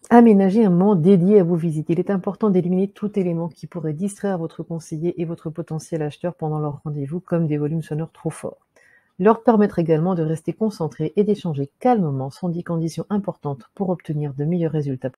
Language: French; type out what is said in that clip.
Aménagez un moment dédié à vos visites. Il est important d'éliminer tout élément qui pourrait distraire votre conseiller et votre potentiel acheteur pendant leur rendez-vous, comme des volumes sonores trop forts. Leur permettre également de rester concentrés et d'échanger calmement sont des conditions importantes pour obtenir de meilleurs résultats.